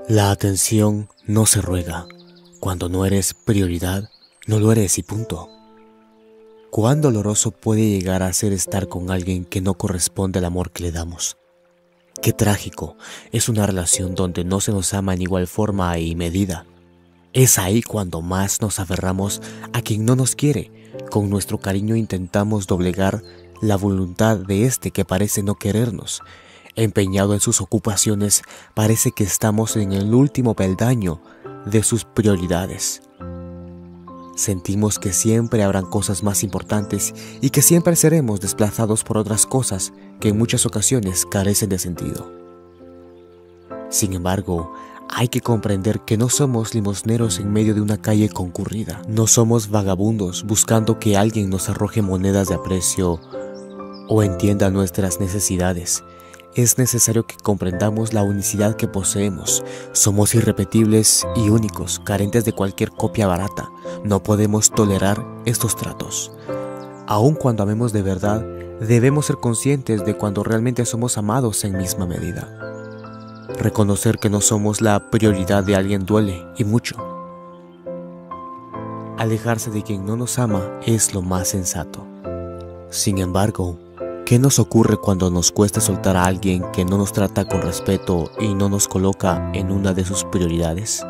La atención no se ruega. Cuando no eres prioridad, no lo eres y punto. ¿Cuán doloroso puede llegar a ser estar con alguien que no corresponde al amor que le damos? Qué trágico es una relación donde no se nos ama en igual forma y medida. Es ahí cuando más nos aferramos a quien no nos quiere. Con nuestro cariño intentamos doblegar la voluntad de este que parece no querernos. Empeñado en sus ocupaciones, parece que estamos en el último peldaño de sus prioridades. Sentimos que siempre habrán cosas más importantes y que siempre seremos desplazados por otras cosas que en muchas ocasiones carecen de sentido. Sin embargo, hay que comprender que no somos limosneros en medio de una calle concurrida. No somos vagabundos buscando que alguien nos arroje monedas de aprecio o entienda nuestras necesidades. Es necesario que comprendamos la unicidad que poseemos. Somos irrepetibles y únicos, carentes de cualquier copia barata. No podemos tolerar estos tratos. Aun cuando amemos de verdad, debemos ser conscientes de cuando realmente somos amados en misma medida. Reconocer que no somos la prioridad de alguien duele, y mucho. Alejarse de quien no nos ama es lo más sensato. Sin embargo, ¿qué nos ocurre cuando nos cuesta soltar a alguien que no nos trata con respeto y no nos coloca en una de sus prioridades?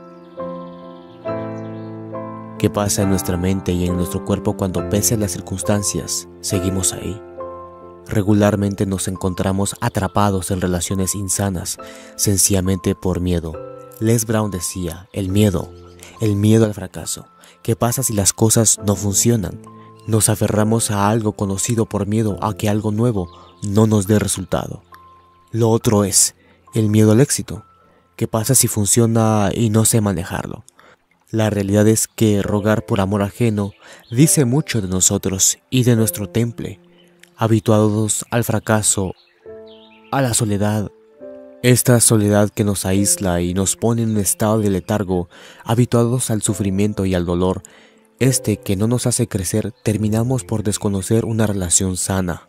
¿Qué pasa en nuestra mente y en nuestro cuerpo cuando, pese a las circunstancias, seguimos ahí? Regularmente nos encontramos atrapados en relaciones insanas, sencillamente por miedo. Les Brown decía, el miedo al fracaso. ¿Qué pasa si las cosas no funcionan? Nos aferramos a algo conocido por miedo a que algo nuevo no nos dé resultado. Lo otro es el miedo al éxito. ¿Qué pasa si funciona y no sé manejarlo? La realidad es que rogar por amor ajeno dice mucho de nosotros y de nuestro temple, habituados al fracaso, a la soledad. Esta soledad que nos aísla y nos pone en un estado de letargo, habituados al sufrimiento y al dolor, que no nos hace crecer, terminamos por desconocer una relación sana.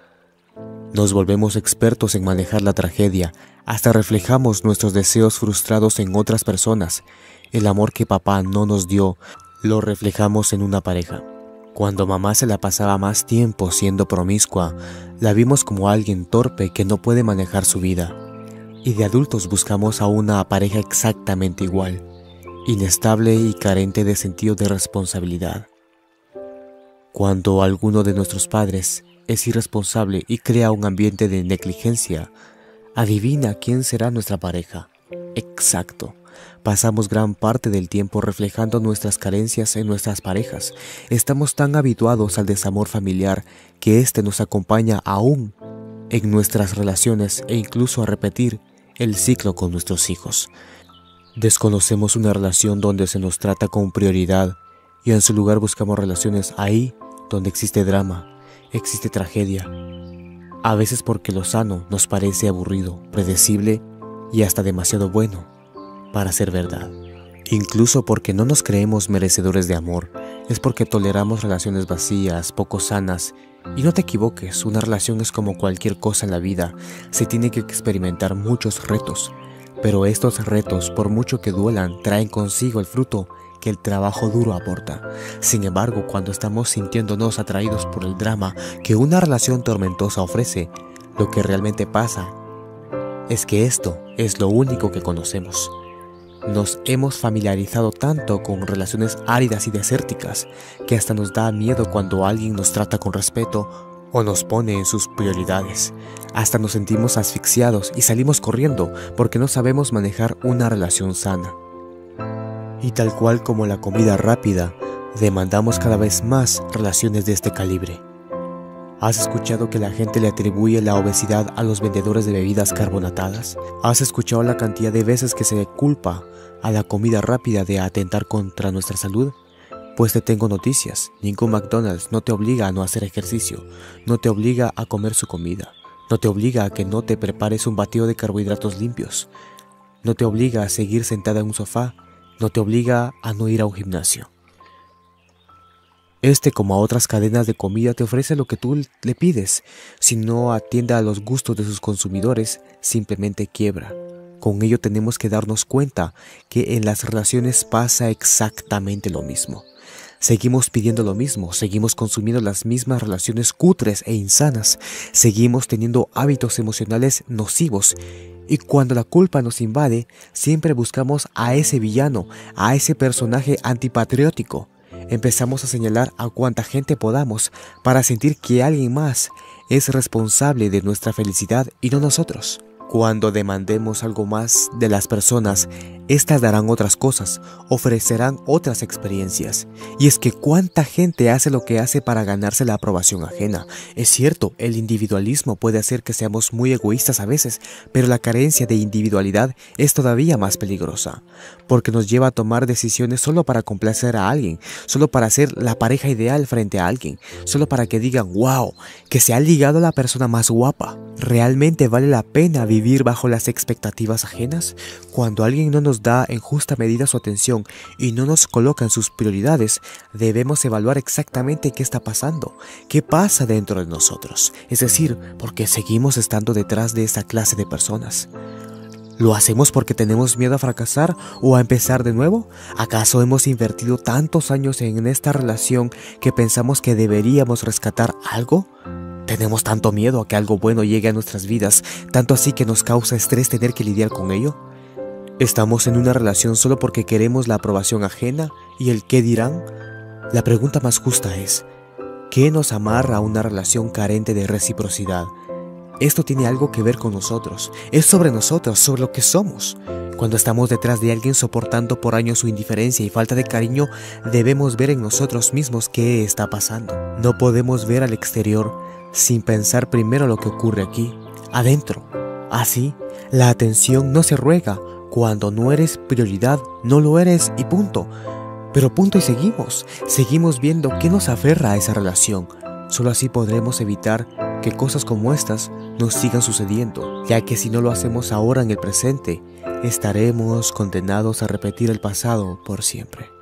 Nos volvemos expertos en manejar la tragedia, hasta reflejamos nuestros deseos frustrados en otras personas. El amor que papá no nos dio, lo reflejamos en una pareja. Cuando mamá se la pasaba más tiempo siendo promiscua, la vimos como alguien torpe que no puede manejar su vida. Y de adultos buscamos a una pareja exactamente igual, inestable y carente de sentido de responsabilidad. Cuando alguno de nuestros padres es irresponsable y crea un ambiente de negligencia, adivina quién será nuestra pareja. Exacto. Pasamos gran parte del tiempo reflejando nuestras carencias en nuestras parejas. Estamos tan habituados al desamor familiar que éste nos acompaña aún en nuestras relaciones e incluso a repetir el ciclo con nuestros hijos. Desconocemos una relación donde se nos trata con prioridad y en su lugar buscamos relaciones ahí donde existe drama, existe tragedia. A veces porque lo sano nos parece aburrido, predecible y hasta demasiado bueno para ser verdad. Incluso porque no nos creemos merecedores de amor, es porque toleramos relaciones vacías, poco sanas. Y no te equivoques, una relación es como cualquier cosa en la vida, se tiene que experimentar muchos retos. Pero estos retos, por mucho que duelan, traen consigo el fruto que el trabajo duro aporta. Sin embargo, cuando estamos sintiéndonos atraídos por el drama que una relación tormentosa ofrece, lo que realmente pasa es que esto es lo único que conocemos. Nos hemos familiarizado tanto con relaciones áridas y desérticas que hasta nos da miedo cuando alguien nos trata con respeto o nos pone en sus prioridades. Hasta nos sentimos asfixiados y salimos corriendo porque no sabemos manejar una relación sana. Y tal cual como la comida rápida, demandamos cada vez más relaciones de este calibre. ¿Has escuchado que la gente le atribuye la obesidad a los vendedores de bebidas carbonatadas? ¿Has escuchado la cantidad de veces que se culpa a la comida rápida de atentar contra nuestra salud? Pues te tengo noticias. Ningún McDonald's no te obliga a no hacer ejercicio, no te obliga a comer su comida, no te obliga a que no te prepares un batido de carbohidratos limpios, no te obliga a seguir sentada en un sofá, no te obliga a no ir a un gimnasio. Como a otras cadenas de comida, te ofrece lo que tú le pides. Si no atiende a los gustos de sus consumidores, simplemente quiebra. Con ello tenemos que darnos cuenta que en las relaciones pasa exactamente lo mismo. Seguimos pidiendo lo mismo, seguimos consumiendo las mismas relaciones cutres e insanas, seguimos teniendo hábitos emocionales nocivos. Y cuando la culpa nos invade, siempre buscamos a ese villano, a ese personaje antipatriótico. Empezamos a señalar a cuanta gente podamos para sentir que alguien más es responsable de nuestra felicidad y no nosotros. Cuando demandemos algo más de las personas, éstas darán otras cosas, ofrecerán otras experiencias. Y es que cuánta gente hace lo que hace para ganarse la aprobación ajena. Es cierto, el individualismo puede hacer que seamos muy egoístas a veces, pero la carencia de individualidad es todavía más peligrosa, porque nos lleva a tomar decisiones solo para complacer a alguien, solo para ser la pareja ideal frente a alguien, solo para que digan, wow, que se ha ligado a la persona más guapa. ¿Realmente vale la pena vivir bajo las expectativas ajenas? Cuando alguien no nos da en justa medida su atención y no nos coloca en sus prioridades, debemos evaluar exactamente qué está pasando, qué pasa dentro de nosotros, es decir, por qué seguimos estando detrás de esa clase de personas. ¿Lo hacemos porque tenemos miedo a fracasar o a empezar de nuevo? ¿Acaso hemos invertido tantos años en esta relación que pensamos que deberíamos rescatar algo? ¿Tenemos tanto miedo a que algo bueno llegue a nuestras vidas, tanto así que nos causa estrés tener que lidiar con ello? ¿Estamos en una relación solo porque queremos la aprobación ajena y el qué dirán? La pregunta más justa es, ¿qué nos amarra a una relación carente de reciprocidad? Esto tiene algo que ver con nosotros, es sobre nosotros, sobre lo que somos. Cuando estamos detrás de alguien soportando por años su indiferencia y falta de cariño, debemos ver en nosotros mismos qué está pasando. No podemos ver al exterior sin pensar primero lo que ocurre aquí, adentro. Así, la atención no se ruega. Cuando no eres prioridad, no lo eres y punto. Pero punto y seguimos viendo qué nos aferra a esa relación. Solo así podremos evitar que cosas como estas nos sigan sucediendo, ya que si no lo hacemos ahora en el presente, estaremos condenados a repetir el pasado por siempre.